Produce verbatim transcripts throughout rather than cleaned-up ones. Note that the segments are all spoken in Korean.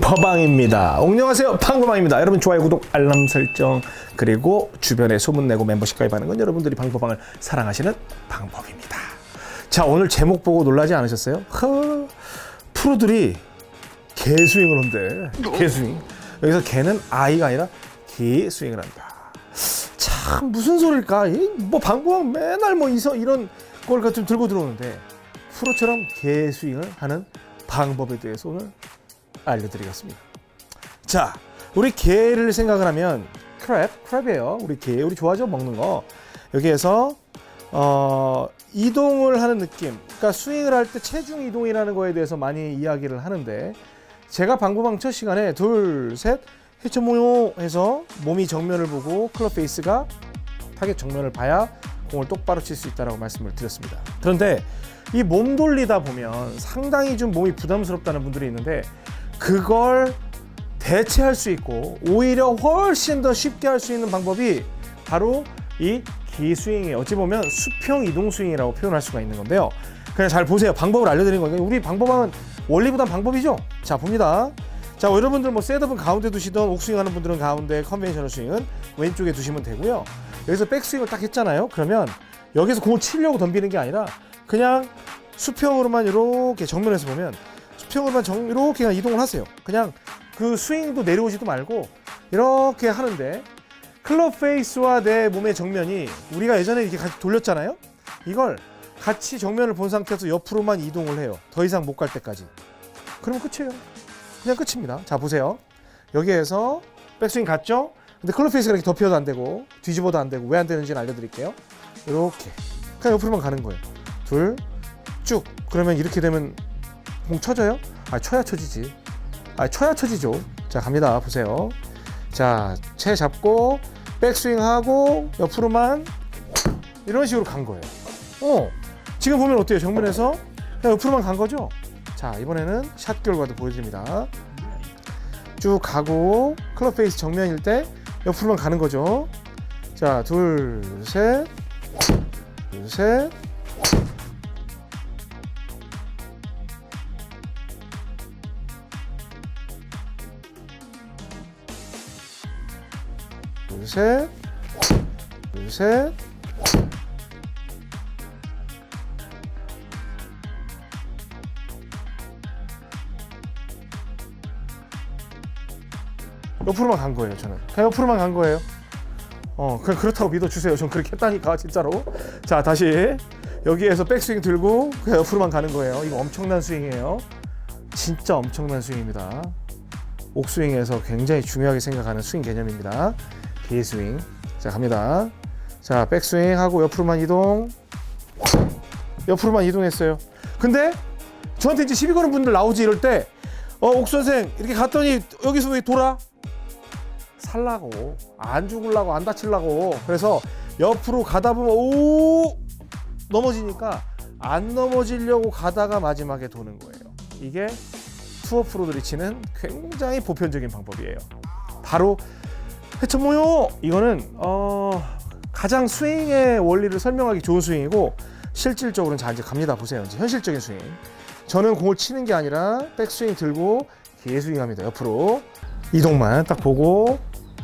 방법왕입니다. 안녕하세요, 방법왕입니다. 여러분 좋아요, 구독, 알람 설정, 그리고 주변에 소문내고 멤버십 가입하는 건 여러분들이 방법왕을 사랑하시는 방법입니다. 자, 오늘 제목 보고 놀라지 않으셨어요? 허, 프로들이 개스윙을 한대. 개스윙. 여기서 개는 아이가 아니라 개스윙을 한다. 참 무슨 소릴까? 뭐 방법왕 맨날 뭐 이서 이런 걸 좀 들고 들어오는데 프로처럼 개스윙을 하는 방법에 대해서 오늘 알려드리겠습니다. 자, 우리 개를 생각을 하면 크랩, 크랩이에요. 우리 개, 우리 좋아하죠? 먹는 거. 여기에서 어, 이동을 하는 느낌, 그러니까 스윙을 할 때 체중 이동이라는 거에 대해서 많이 이야기를 하는데, 제가 방법왕 첫 시간에 둘, 셋, 해쳐 모요 해서 몸이 정면을 보고 클럽 페이스가 타겟 정면을 봐야 공을 똑바로 칠 수 있다고 말씀을 드렸습니다. 그런데 이 몸 돌리다 보면 상당히 좀 몸이 부담스럽다는 분들이 있는데, 그걸 대체할 수 있고 오히려 훨씬 더 쉽게 할 수 있는 방법이 바로 이 기스윙이에요. 어찌 보면 수평 이동 스윙이라고 표현할 수가 있는 건데요. 그냥 잘 보세요. 방법을 알려드리는 거니까. 우리 방법왕은 원리보단 방법이죠. 자, 봅니다. 자, 여러분들 뭐 셋업은 가운데 두시던 옥스윙 하는 분들은 가운데, 컨벤셔널 스윙은 왼쪽에 두시면 되고요. 여기서 백스윙을 딱 했잖아요. 그러면 여기서 공을 치려고 덤비는 게 아니라 그냥 수평으로만 이렇게 정면에서 보면 수평으로만 정, 이렇게 그냥 이동을 하세요. 그냥 그 스윙도 내려오지도 말고 이렇게 하는데, 클럽 페이스와 내 몸의 정면이 우리가 예전에 이렇게 같이 돌렸잖아요. 이걸 같이 정면을 본 상태에서 옆으로만 이동을 해요. 더 이상 못 갈 때까지. 그러면 끝이에요. 그냥 끝입니다. 자, 보세요. 여기에서 백스윙 갔죠? 근데 클럽 페이스가 이렇게 덮여도 안 되고 뒤집어도 안 되고, 왜 안 되는지는 알려드릴게요. 이렇게 그냥 옆으로만 가는 거예요. 둘, 쭉. 그러면 이렇게 되면 공 쳐져요? 아, 쳐야 쳐지지. 아, 쳐야 쳐지죠. 자, 갑니다. 보세요. 자, 채 잡고 백스윙 하고 옆으로만 이런 식으로 간 거예요. 어, 지금 보면 어때요? 정면에서 그냥 옆으로만 간 거죠? 자, 이번에는 샷 결과도 보여드립니다. 쭉 가고 클럽 페이스 정면일 때 옆으로만 가는 거죠. 자, 둘, 셋, 둘, 셋. 둘, 셋, 둘, 셋. 옆으로만 간 거예요. 저는 그냥 옆으로만 간 거예요. 어, 그냥 그렇다고 믿어주세요. 전 그렇게 했다니까, 진짜로. 자, 다시 여기에서 백스윙 들고 그냥 옆으로만 가는 거예요. 이거 엄청난 스윙이에요. 진짜 엄청난 스윙입니다. 옥스윙에서 굉장히 중요하게 생각하는 스윙 개념입니다. 개스윙. 자, 갑니다. 자, 백스윙 하고 옆으로만 이동. 옆으로만 이동했어요. 근데 저한테 이제 시비 거는 분들 나오지, 이럴 때 어, 옥선생 이렇게 갔더니 여기서 왜 돌아? 살라고, 안 죽으려고, 안 다치려고. 그래서 옆으로 가다 보면 오, 넘어지니까 안 넘어지려고 가다가 마지막에 도는 거예요. 이게 투어 프로들이 치는 굉장히 보편적인 방법이에요. 바로 해쳐 모요. 이거는 어, 가장 스윙의 원리를 설명하기 좋은 스윙이고, 실질적으로는 자, 이제 갑니다. 보세요. 이제 현실적인 스윙. 저는 공을 치는 게 아니라 백스윙 들고 개스윙 합니다. 옆으로 이동만 딱 보고,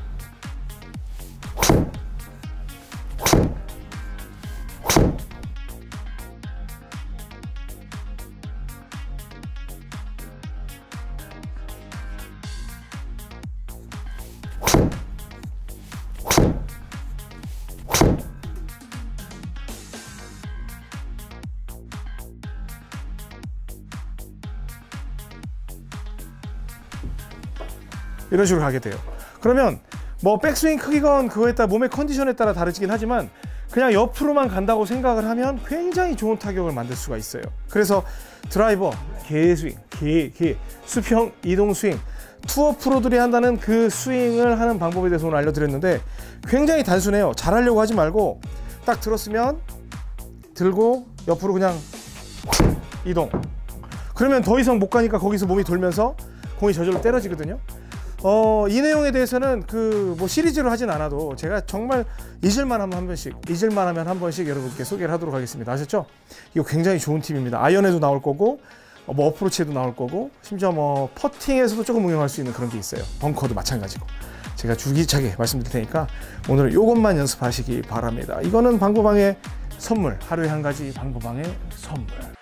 이런 식으로 가게 돼요. 그러면 뭐 백스윙 크기건 그거에 따라 몸의 컨디션에 따라 다르긴 하지만 그냥 옆으로만 간다고 생각을 하면 굉장히 좋은 타격을 만들 수가 있어요. 그래서 드라이버, 개스윙, 개, 개, 수평, 이동 스윙, 투어 프로들이 한다는 그 스윙을 하는 방법에 대해서 오늘 알려드렸는데, 굉장히 단순해요. 잘하려고 하지 말고 딱 들었으면 들고 옆으로 그냥 이동. 그러면 더 이상 못 가니까 거기서 몸이 돌면서 공이 저절로 때려지거든요. 어, 이 내용에 대해서는 그 뭐 시리즈로 하진 않아도 제가 정말 잊을만 하면 한 번씩, 잊을만 하면 한 번씩 여러분께 소개를 하도록 하겠습니다. 아셨죠? 이거 굉장히 좋은 팁입니다. 아이언에도 나올 거고 뭐 어프로치에도 나올 거고 심지어 뭐 퍼팅에서도 조금 응용할 수 있는 그런 게 있어요. 벙커도 마찬가지고. 제가 줄기차게 말씀드릴 테니까 오늘은 이것만 연습하시기 바랍니다. 이거는 방구방의 선물, 하루에 한 가지 방구방의 선물.